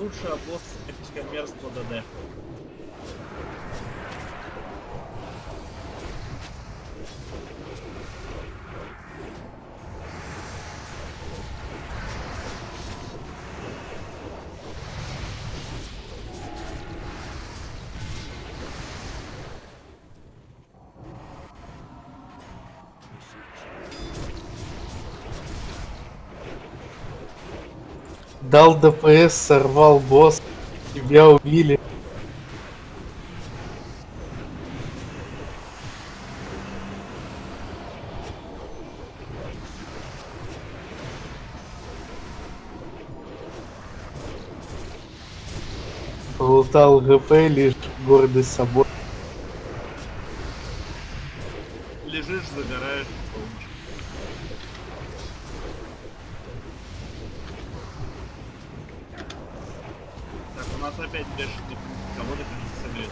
лучше обоз мерзкого ДД. Дал ДПС, сорвал босс, тебя убили. Полутал ГП, лишь гордость собой. Лежишь, загораешь, солнышко. Так, у нас опять бешеный. Кого-то пересадили.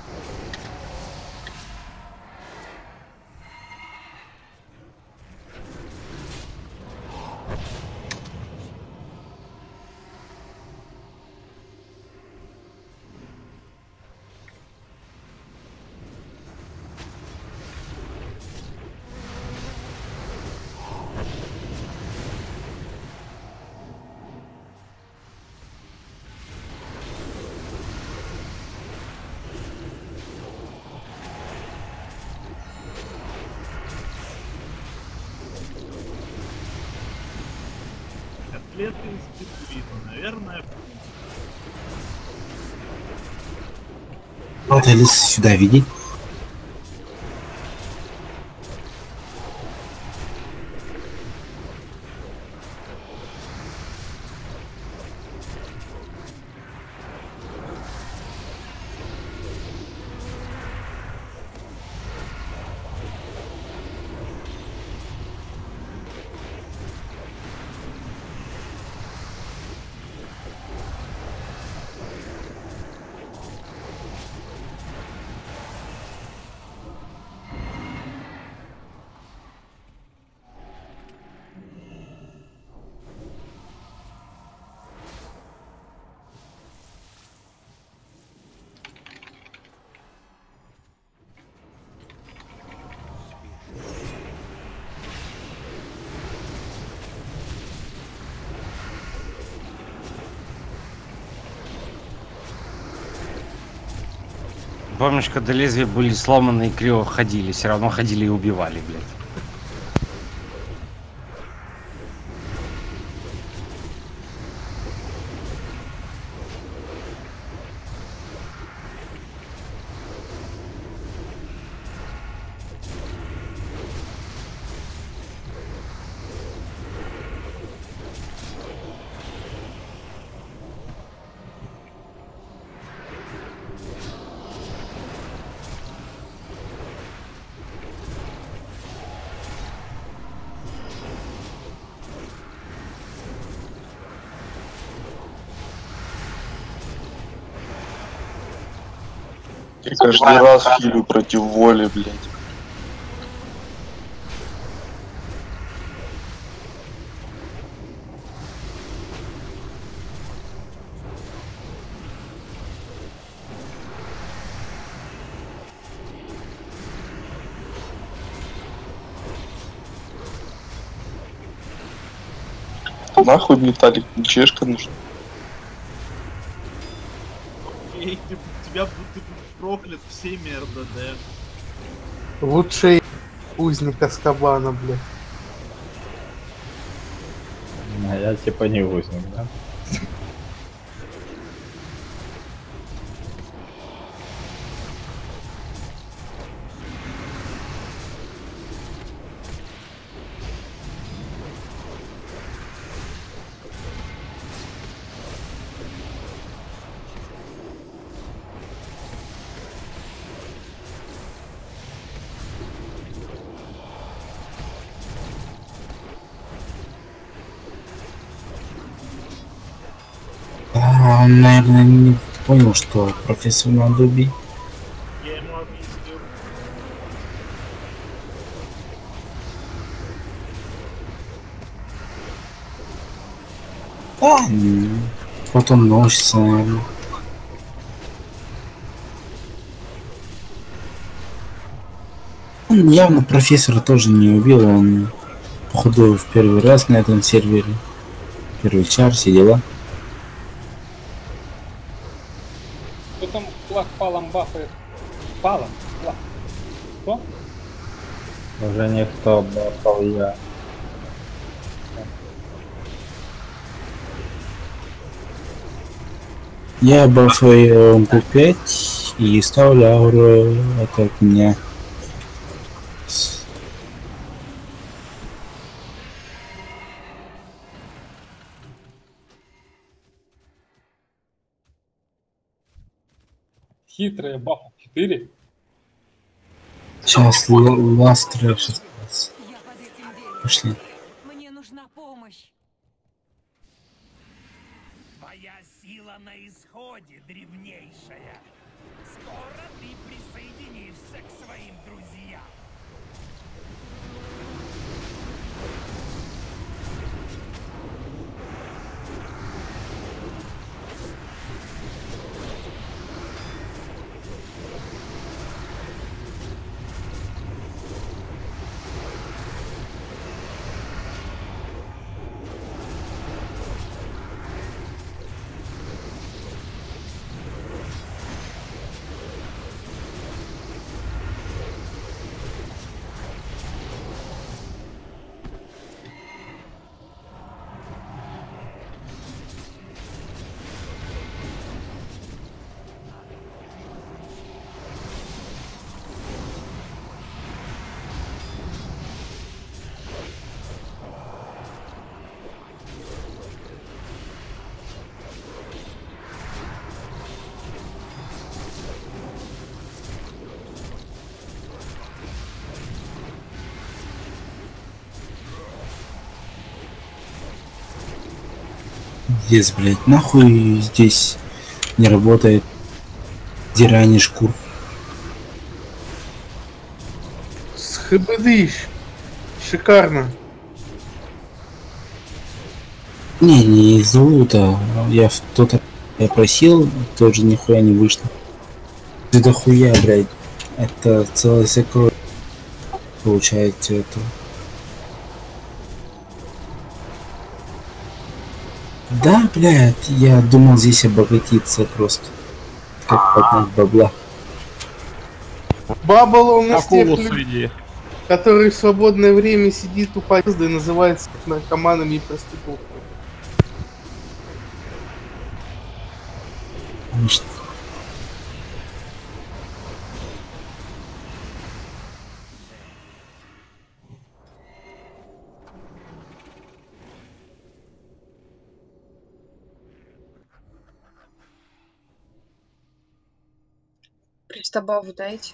Котлеты из петуина, наверное, вкус. Вот Алиса сюда, види. Помнишь, когда лезвия были сломаны и криво ходили, все равно ходили и убивали, блядь. Я каждый раз хилю против воли, блядь. Нахуй металлик, чешка нужна. Эй, тебя будто проклят всеми РДД. Лучший узник Азкабана, блядь. А я типа не узник, да? Он, наверное, не понял, что профессора надо убить. Я ему объяснил. Да, Потом носится, наверное. Он явно профессора тоже не убил, он походу в первый раз на этом сервере. Первый чар, все дела. Кто там флаг палом бафает? Палом? Флаг. Кто? Уже никто бафал я. Я бафаю МП5 и ставлю ауру от меня. Хитрые бафы 4. Сейчас ластры 16. Я под этим деревом. Пошли. Мне нужна помощь. Твоя сила на исходе, древнейшая. Скоро ты присоединишься к своим друзьям. Здесь, блядь, нахуй здесь не работает дирание шкур. Схыбыдыщ. Шикарно. Не из лута. Я в тот раз я просил, тоже нихуя не вышло. Ты дохуя, блядь. Это целая сокровище. Получается это. Да, блядь, я думал здесь обогатиться просто. Как поднять бабла. Баббл он из тех Акулу людей, среди. который в свободное время сидит у подъезда и называется наркоманами и проститутками. Конечно. Пристабаву дайте.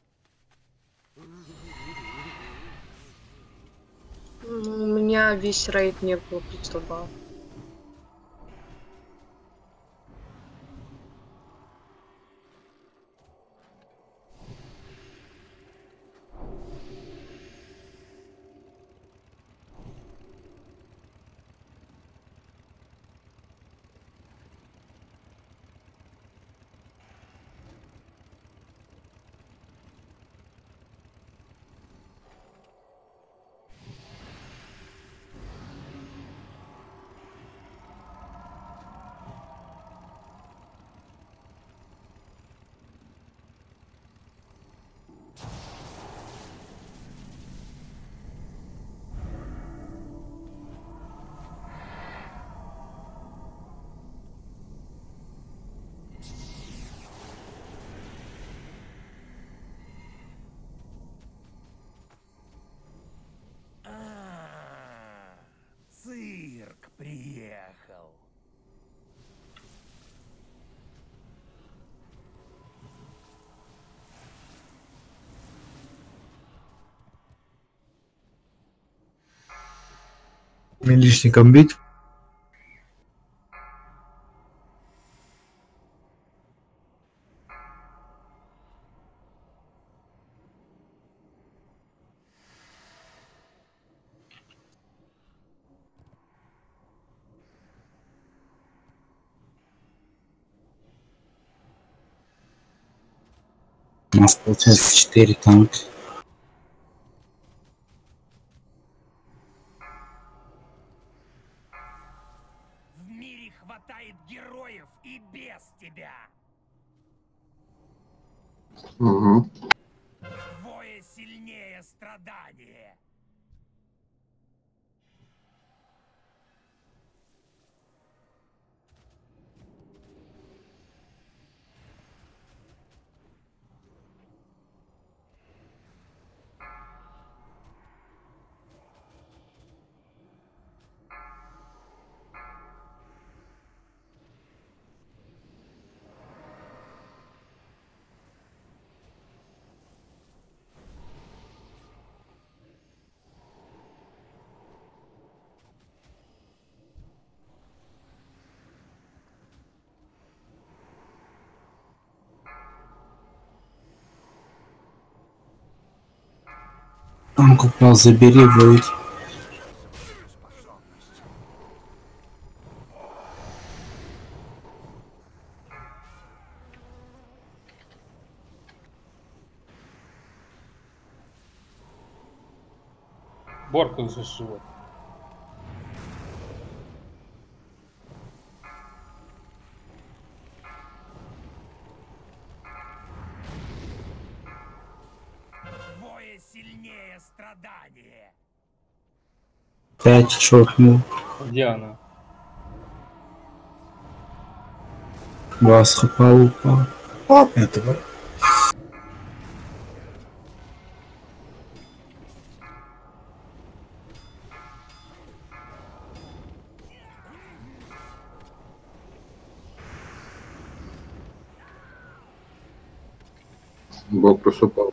Ну, у меня весь рейд не было пристабав. Цирк приехал. Милишником бить? У нас получается 4 танка. В мире хватает героев и без тебя. Угу. Двое сильнее страдания. Танк упал, забери, выйдь. Борка уже живет. Двое сильнее страдания. 5 шотнул. Где она? Вас хапал, упал. Оп, этого. Бог просто упал.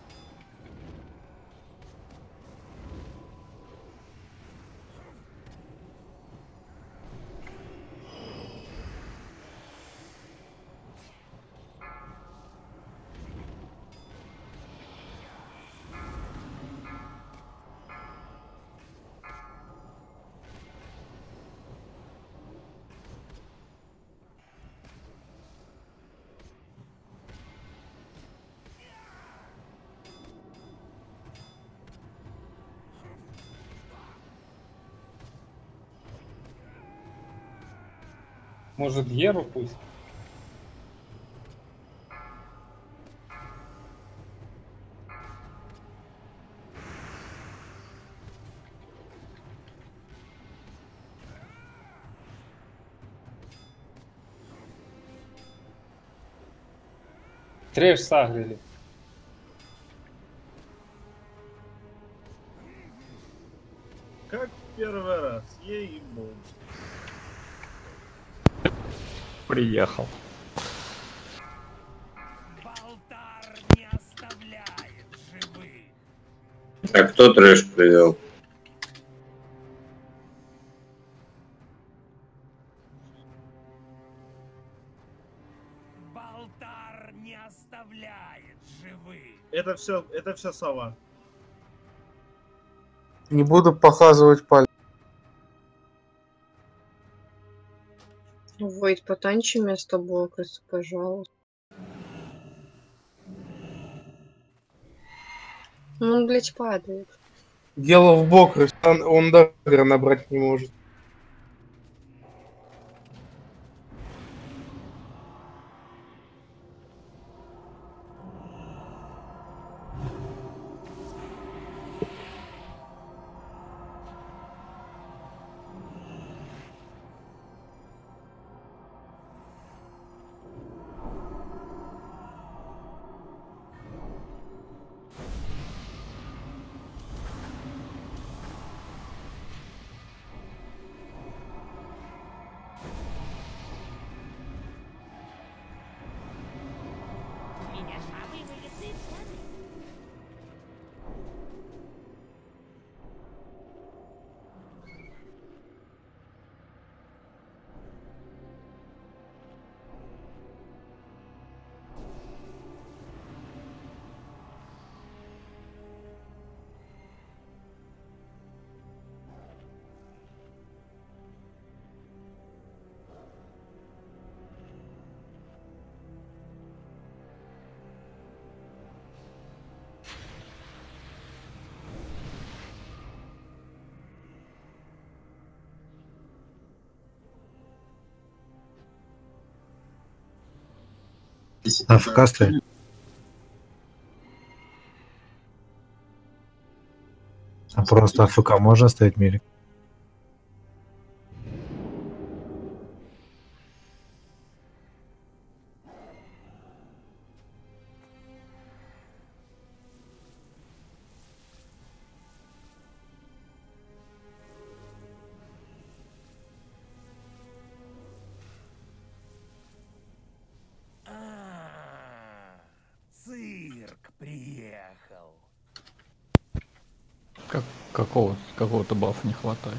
Может, Еру пусть? Трэш сагрили. Как в первый раз, ей-богу. Приехал. Балтар не оставляет живых. А кто трэш привел? Балтар не оставляет живых. Это все сова. Не буду показывать палец. Войд, потанчи вместо Бокреса, пожалуйста. Он, блядь, падает. Дело в Бокресе, он дагер набрать не может. АФК стоит. А просто АФК можно ставить милик? Цирк приехал. Какого-то бафа не хватает.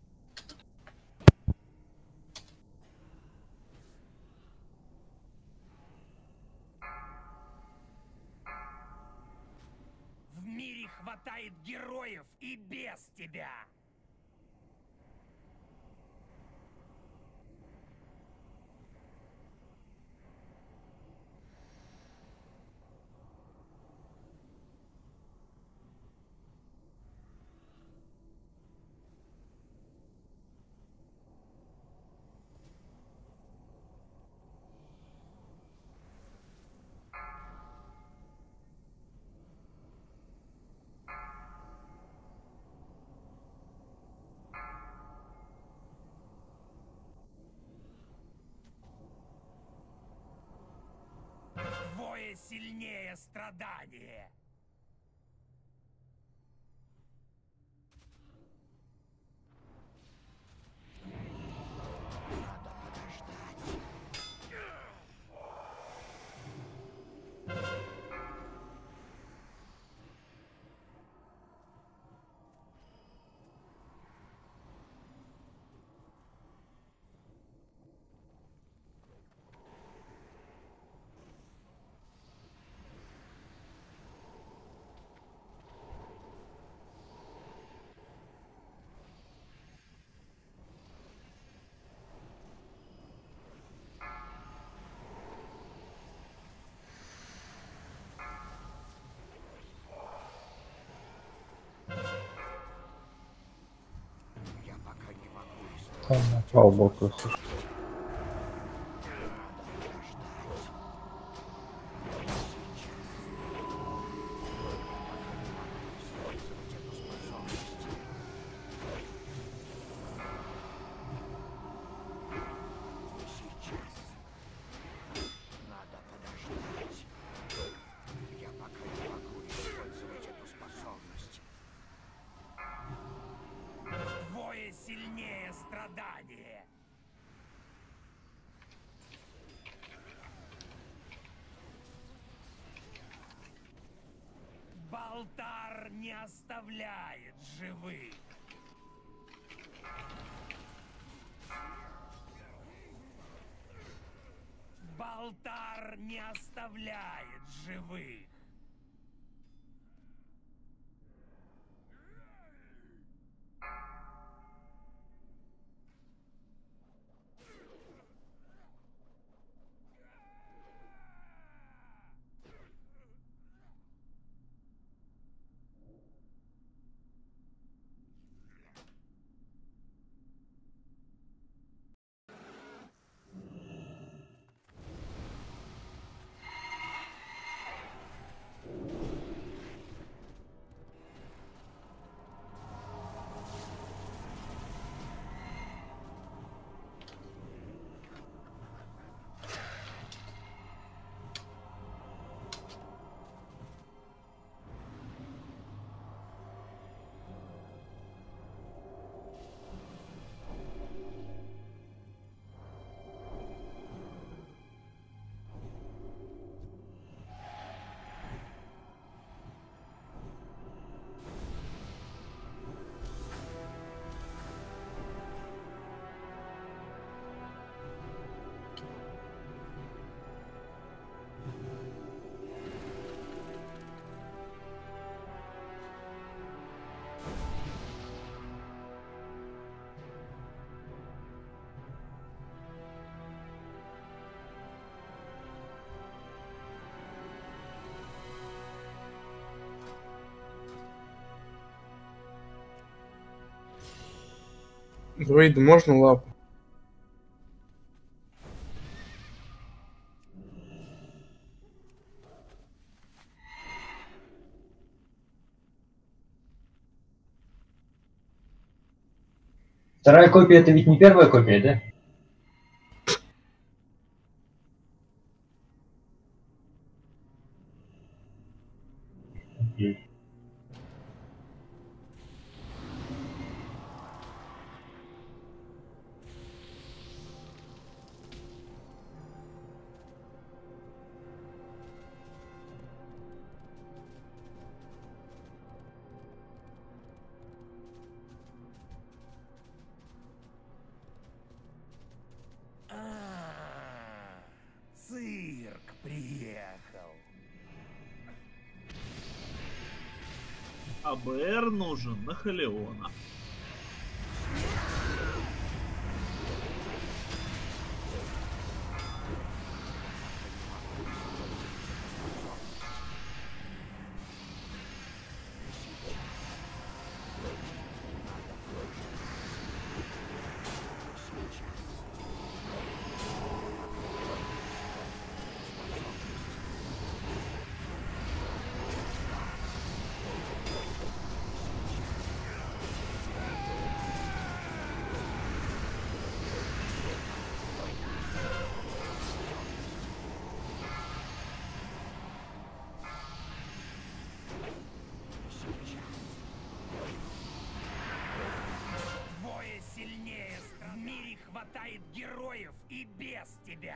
В мире хватает героев и без тебя. Двое сильнее страдания. Слава богу. Двое сильнее страдания. Балтар не оставляет живых. Балтар не оставляет живых. Друиду можно лапу? Вторая копия это ведь не первая копия, да? Цирк приехал. АБР нужен на Халеона. Двое сильнее. В мире хватает героев и без тебя.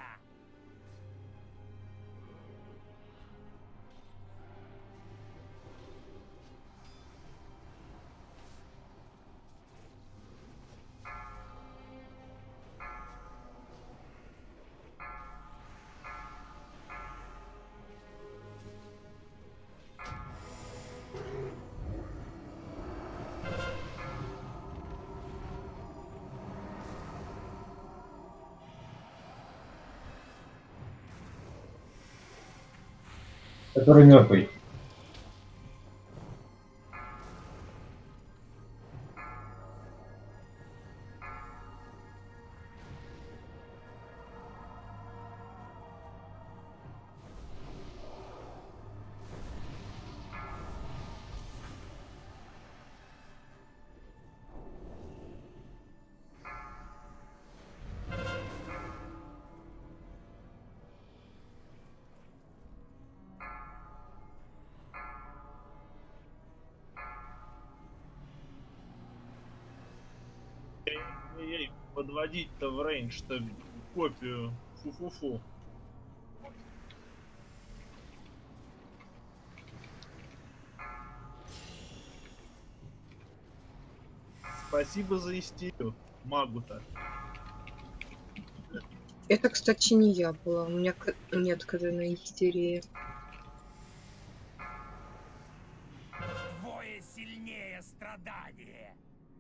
Который мертвый. Эй, подводить-то в рейндж-то копию. Фу-фу-фу. Спасибо за истерию, магу-то. Это, кстати, не я была. У меня нет кровяной истерии. Двое сильнее страдания.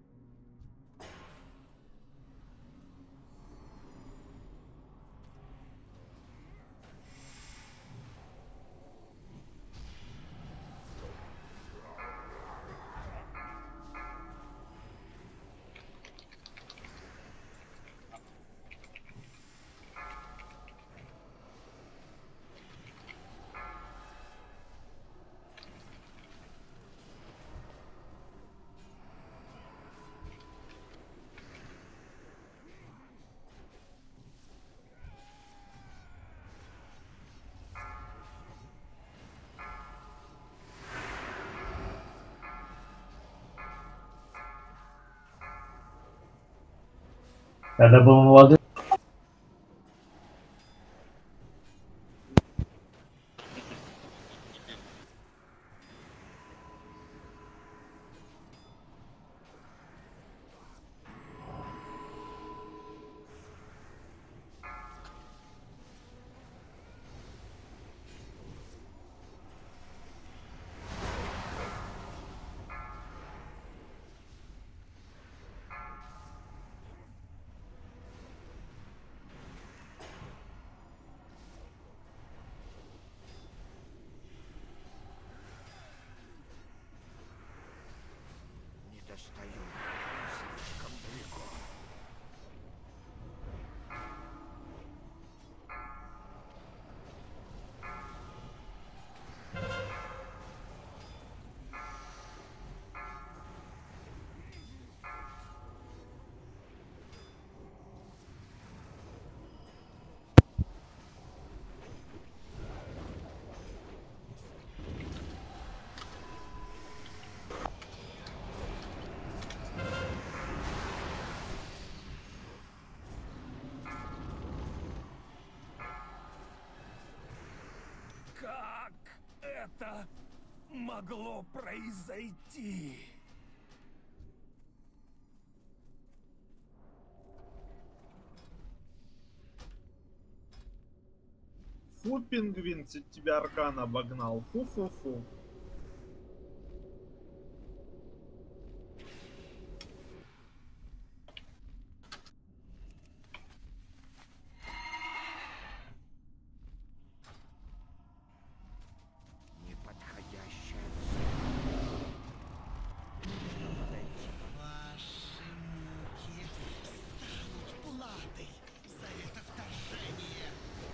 Когда был молодым. Не достаю. Слишком далеко. могло произойти? Фу, пингвин, тебя аркан обогнал. Фу-фу-фу. Неподходящая Ваши муки станут платой за это вторжение.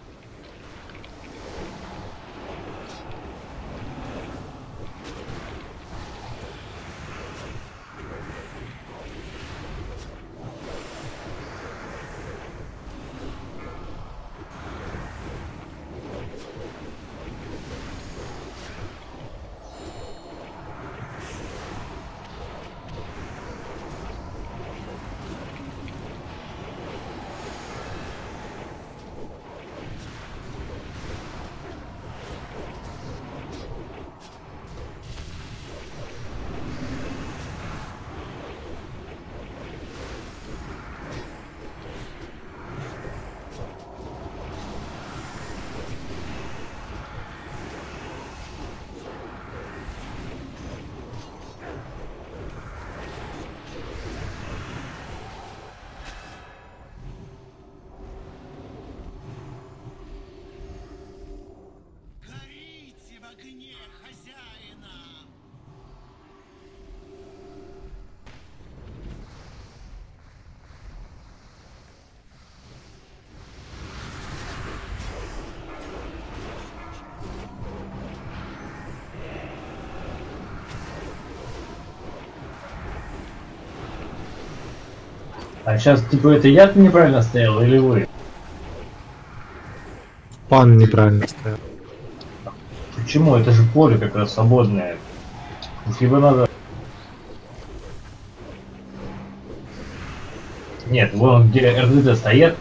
Горите в огне хозяина! А сейчас, типа, это я неправильно стоял или вы? Пан неправильно стоял. Почему? Это же поле как раз свободное. Если бы надо... Нет, вон где РДД стоят.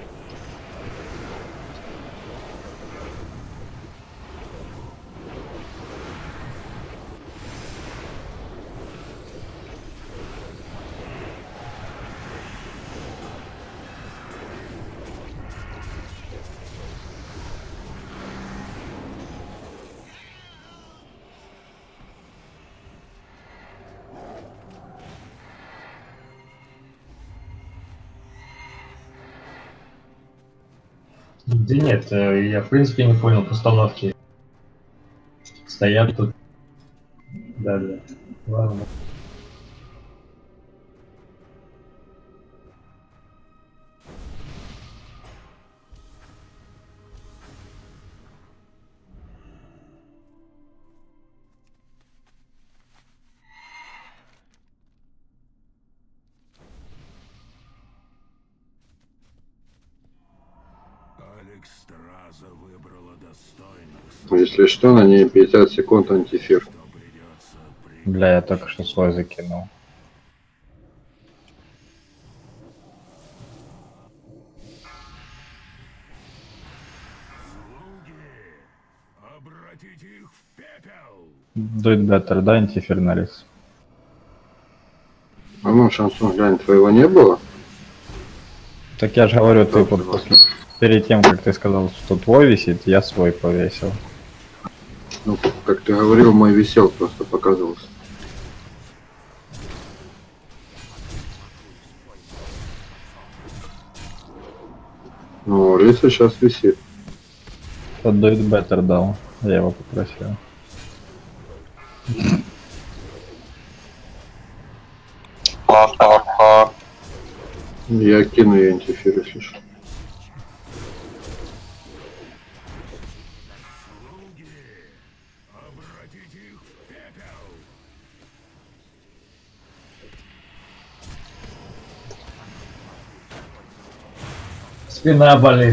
Да нет, я в принципе не понял постановки. Стоят тут. Да. Ладно. Алекстраза выбрала достойных. Если что, на ней 50 секунд антифир. Бля, я только что свой закинул. Обратите их в пепел! Дует беттер, да, антиферналис? По-моему, шансон, глянь, твоего не было? Так я же говорю, ты вот перед тем, как ты сказал, что твой висит, я свой повесил. Ну, как ты говорил, мой висел, просто показывался. Ну, Лиса сейчас висит. Тот дует беттер дал, я его попросил. Я кину ей антифир, фиш. Спина болит.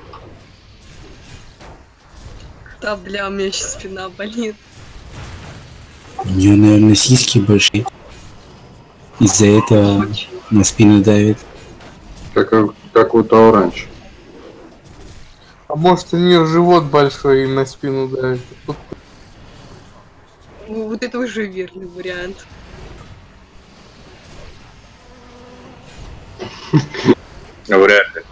Да, бля, у меня сейчас спина болит. У нее, наверное, сиськи большие. Из-за этого на спину давит. Как у Тауранч. А может у нее живот большой и на спину давит. Тут Вот это уже верный вариант. Вряд ли.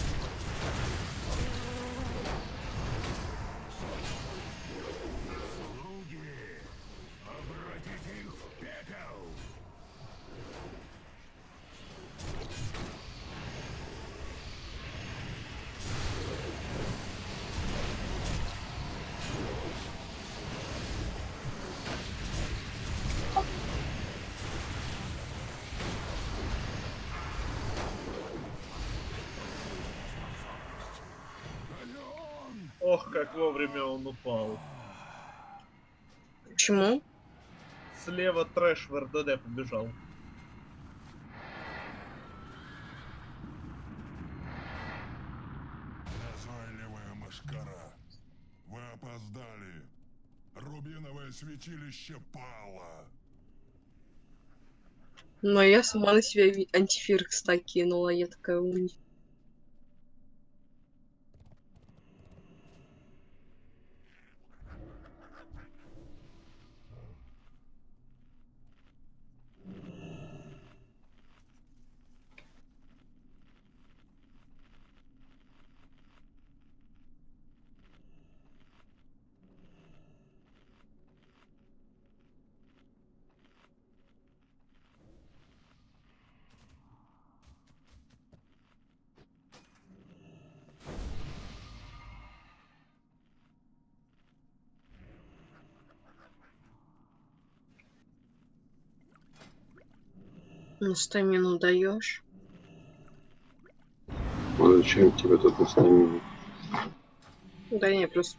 Ох, как вовремя он упал. Почему? Слева трэш в РДД побежал. Назойливая мошкара. Вы опоздали. Рубиновое святилище пало. Но я сама на себя антифир, кстати, кинула, я такая умница. Ну, стамину даешь. Ну, зачем тебе тут на стамину? Да не, просто...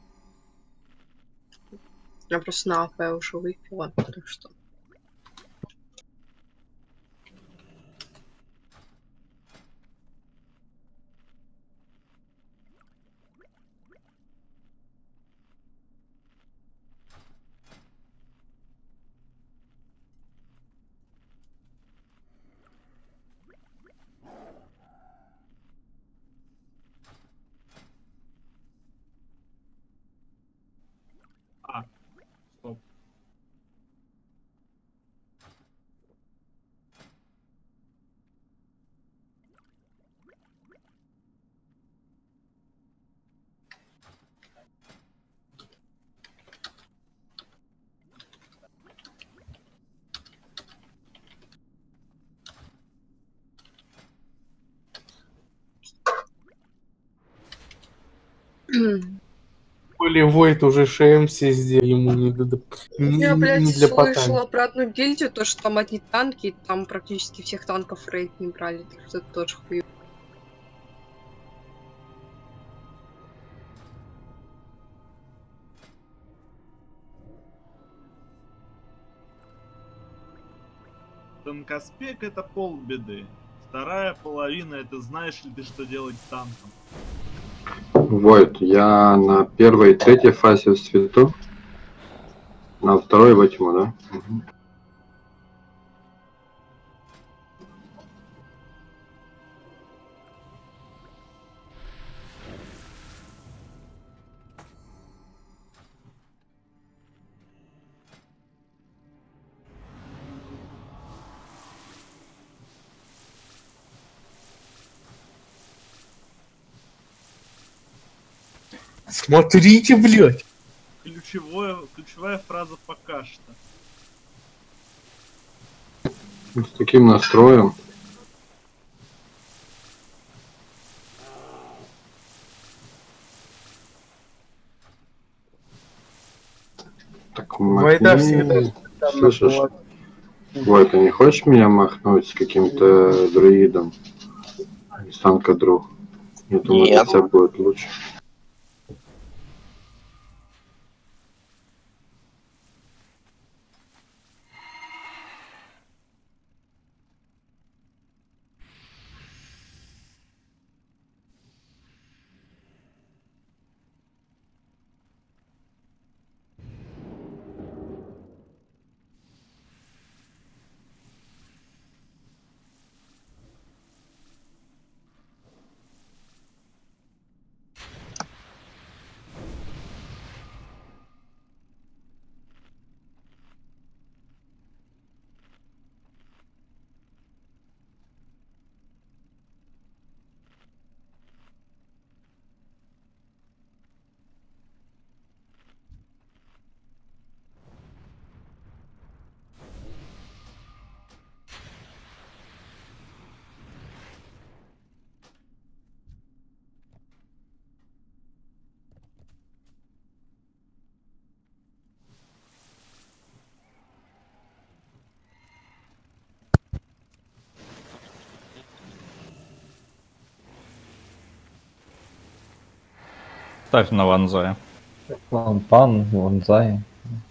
Я просто на АП уже выпила, так что... А, стоп. Полевой уже ШМ-се сделал, ему Я, блядь, не для слышала потанки. про одну гильдию, то, что там одни танки, и там практически всех танков рейд не брали, так что это тоже хуй. Танкоспек это полбеды. Вторая половина это знаешь ли ты, что делать с танком. Войт, я на первой и третьей фазе в свету. На второй во тьму, да? Угу. Смотрите, блядь! Ключевая фраза пока что. С таким настроем. Так, Война всегда. Слышишь? Войт, ты не хочешь меня махнуть с каким-то друидом? Из танка друг. Я думаю, Нет. это будет лучше. Ставь на Ванзая. Пан, Ванзай.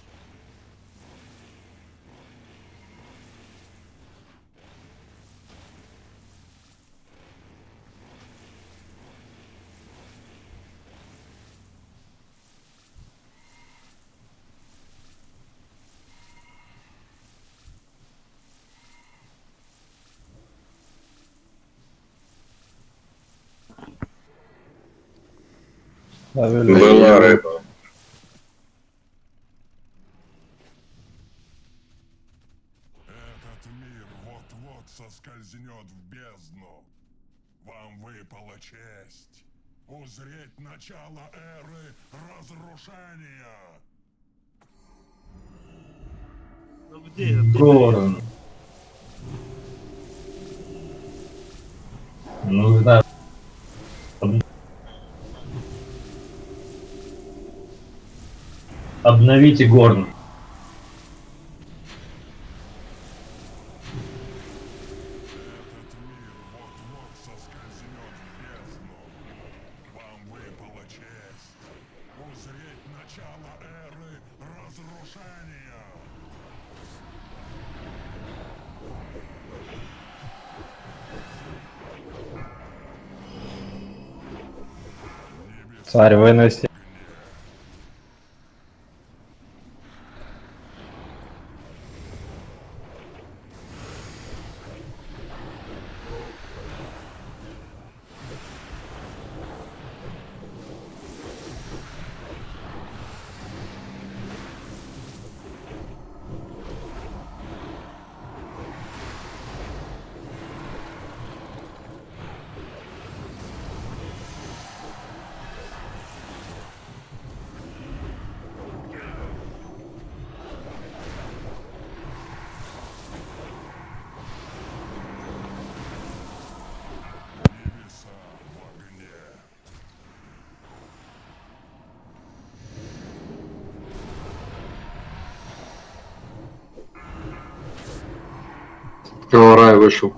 Была рыба. Этот мир вот-вот соскользнет в бездну. Вам выпала честь узреть начало эры разрушения. Ну где это? Горн. Ну да. Обновите Горн. Вам выпала честь узреть начало эры разрушения. Царь вынести. Рай вышел.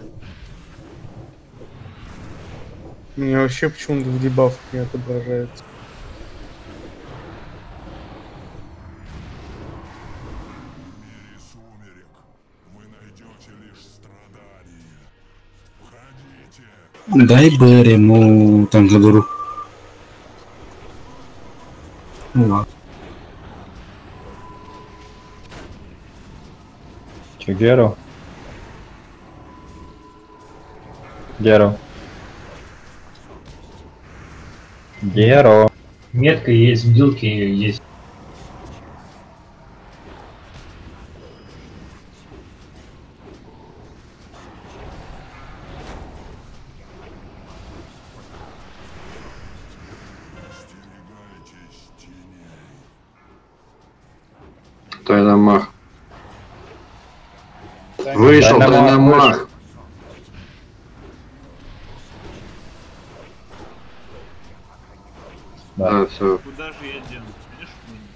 У меня вообще почему-то в дебафах не отображается. Дай Берри ему там гадуру. Ну ладно. Че, Геру? Геру. Геру. Метка есть, в билке есть. Тайномах. Вышел Тайномах. Да, все. Куда же я денусь? Видишь,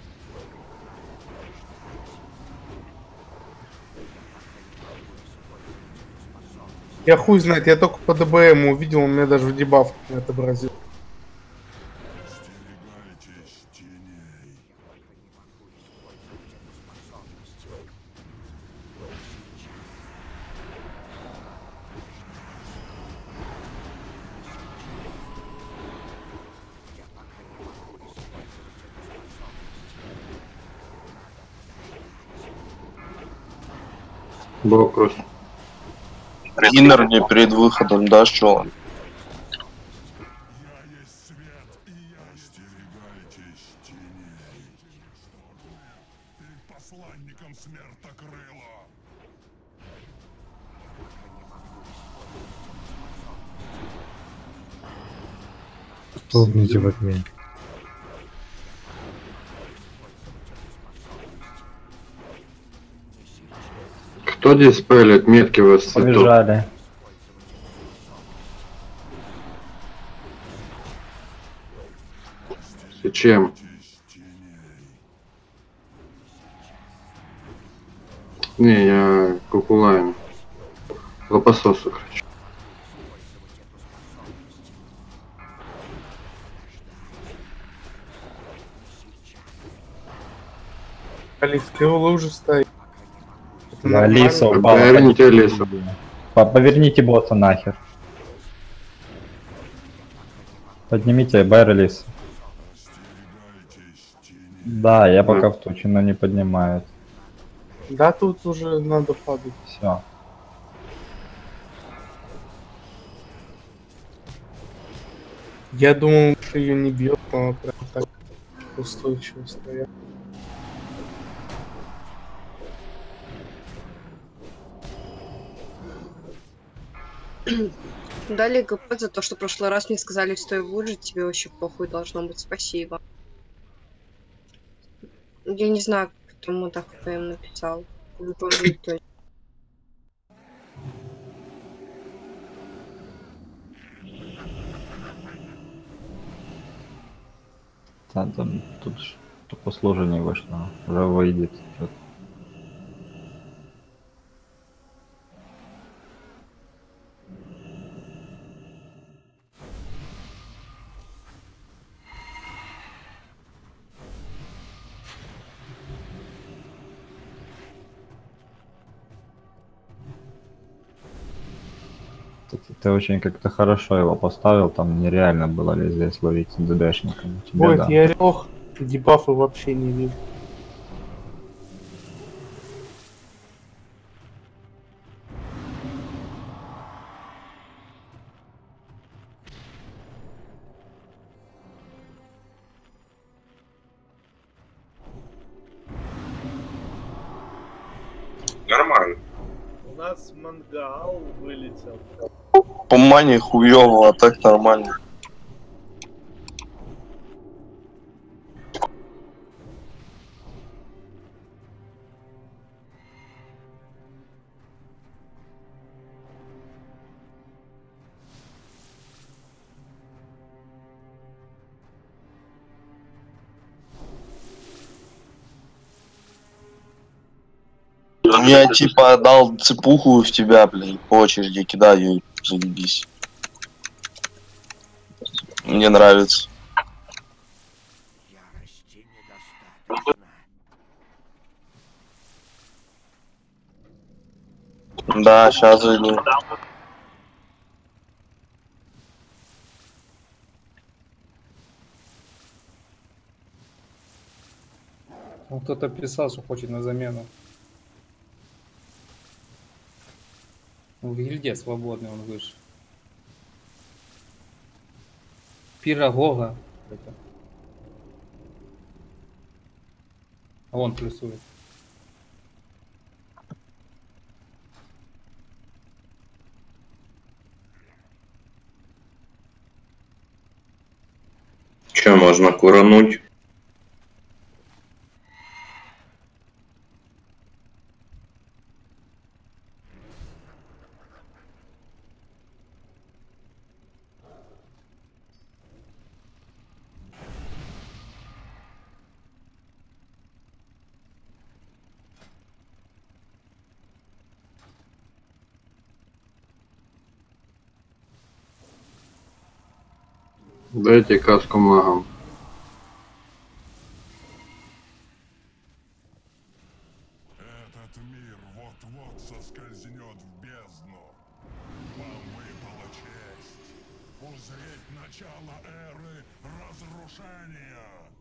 Я хуй знает, я только по ДБМ увидел, он меня даже в дебафах не отобразил. Бокрус. Иннер мне перед выходом дашь, чё? Помните в окне. Кто диспелит метки в цвету? Побежали. Зачем? Не, я кукулами. Лопасосу хочу. Калиф, уже стоит. Это Да, нормально. Лиса упала. Поверните Лису. Поверните босса нахер. Поднимите Бэр Лис. Да, я пока в туче, но не поднимает. Да, тут уже надо падать. Все. Я думал, что ее не бьет, но она прям так устойчиво стоят. Дали ГП за то, что в прошлый раз мне сказали, стой выжить, тебе вообще похуй должно быть, спасибо. Я не знаю, кто ему так ПМ написал. Не помню точно. Да, там тут тупо сложение вышло. Уже выйдет. Ты очень как-то хорошо его поставил, там нереально было лезвие словить с ДДшниками. Ой, Да. я лох, дебафы вообще не вижу. Нормально. У нас мангал вылетел. По мане хуёво, а так нормально. Я типа дал цепуху в тебя, блин, по очереди кидаю, заебись. Мне нравится. Да, сейчас зайду. Ну, кто-то писал, что хочет на замену. В гильдии свободный он вышел. Пирогога. Это. А он плюсует. Че, можно курануть? Дайте каску магам. Этот мир вот-вот соскользнет в бездну. Вам выпала честь узреть начало эры разрушения.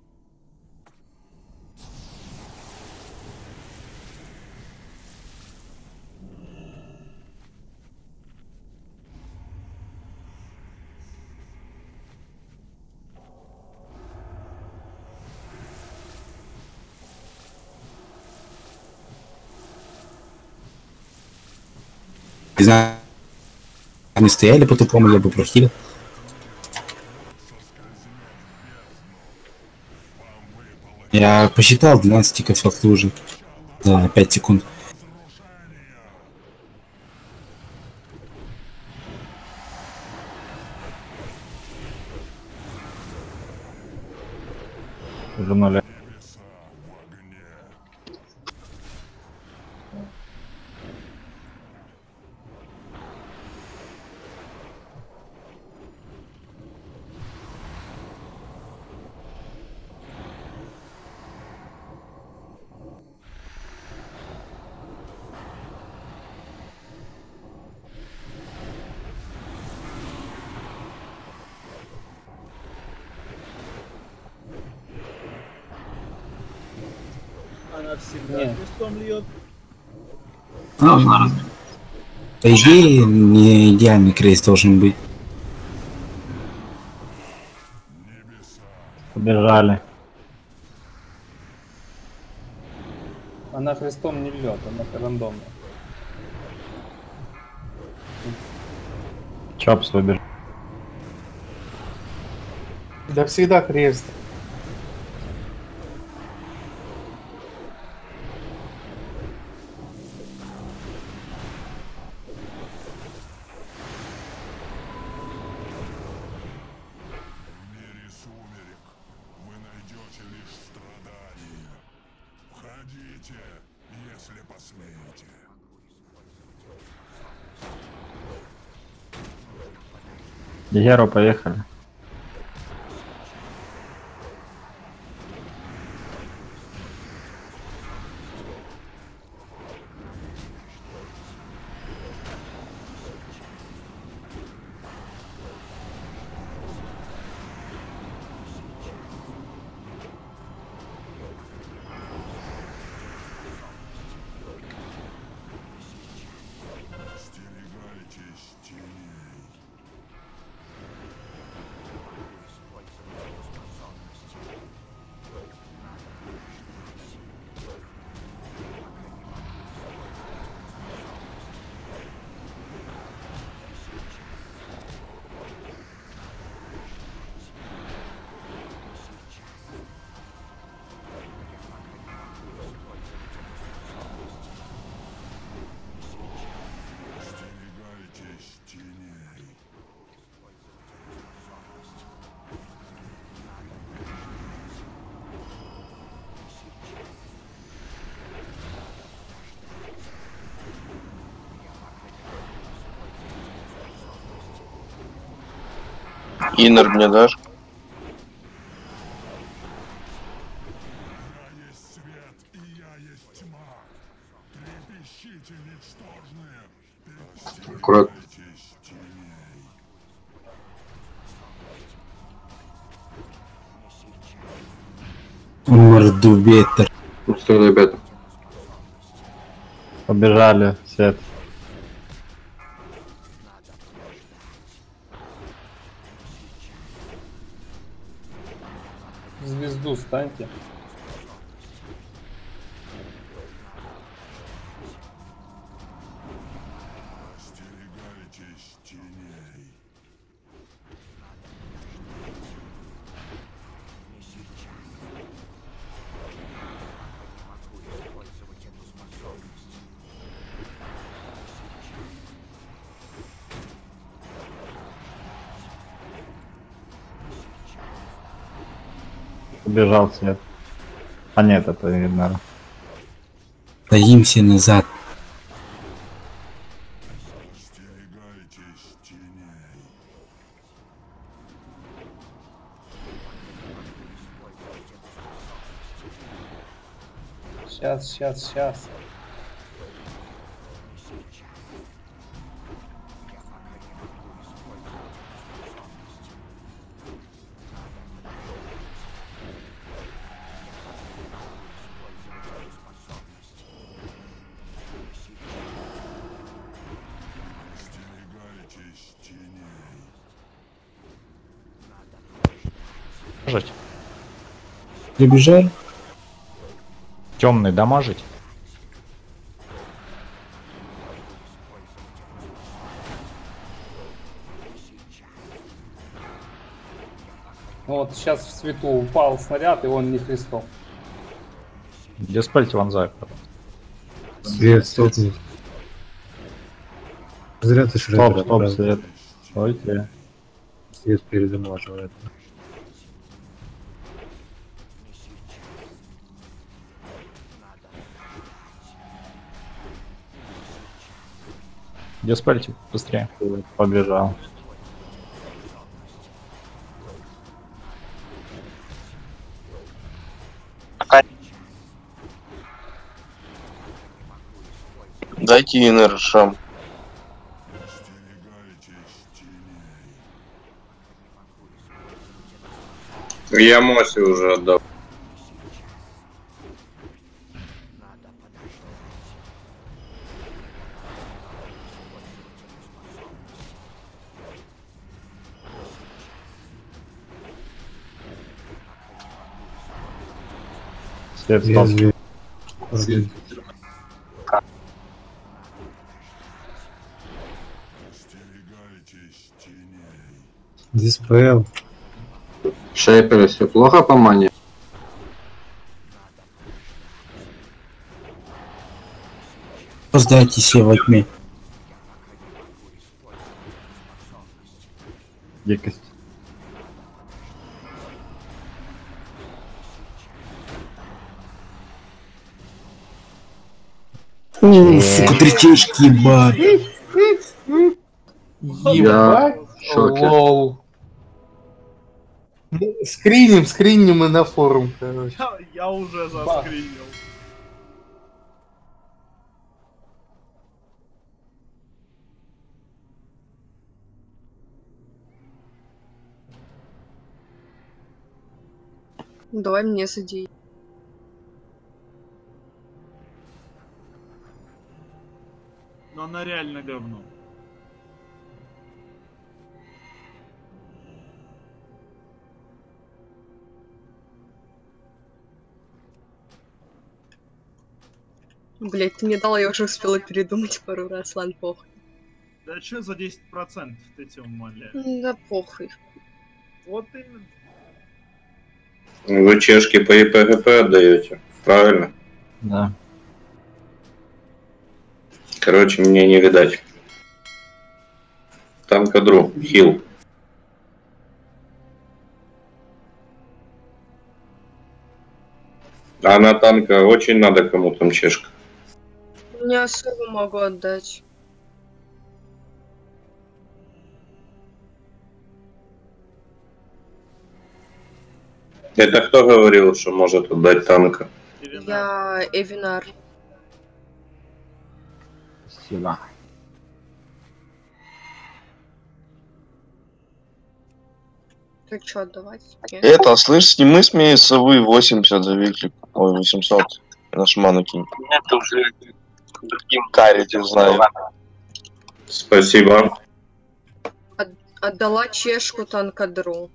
Не знаю, они стояли по-тупому, я бы прохилил. Я посчитал 12 тиков от лужи за 5 секунд. Уже 0. Она всегда крестом льет. По идее, не идеальный крест должен быть. Побежали. Она крестом не льет, она рандомная. Чопс выбежал. Да всегда крест. Если посмеете. Егеру, поехали. Иннер мне дашь? Аккурат. Мордубетер. Что, ребята? Побежали, Свет. Звезду станьте. Убежал Свет. А нет, это видно. Стоимся назад. Сейчас. Прибежали? Темный дамажить? Ну вот сейчас в свету упал снаряд, и он не христом. Диспельте вонзай. Свет, стоп. Зря ты шредер. Стоп, Свет. Стойте. Свет передамаживает. Диспельте быстрее. Побежал. Дайте иннер шам. Я Моси уже отдал. Свет, стоп. Лезвие. Диспел. Шейпер, все плохо по мане? Сдайтесь все во тьме. Дикость. Сука, тречечки, ебать. Ебать. в шоке. Лол. Ну, скриним и на форум, короче. Я уже заскринил. Давай мне с идеей. Но она реально говно. Блять, ты мне дала, я уже успела передумать пару раз, ладно, похуй. Да что за 10% ты тебя умоляешь? Да похуй. Вот именно. Вы чешки по ИПГП отдаете, правильно? Да. Короче, мне не видать. Танкадру, хил. А на танка очень надо кому там чешка. Не особо могу отдать. Это кто говорил, что может отдать танка? Я Эвинар. Спасибо. Так что отдавать? Нет? Это, слышь, сними с меня совы 80 за виклик. Ой, 800. На шману кинь. Это уже другим карите знаю. Спасибо. Отдала чешку танкадру.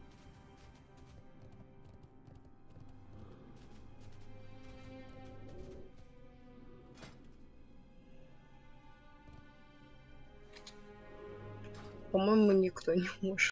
По-моему, никто не может.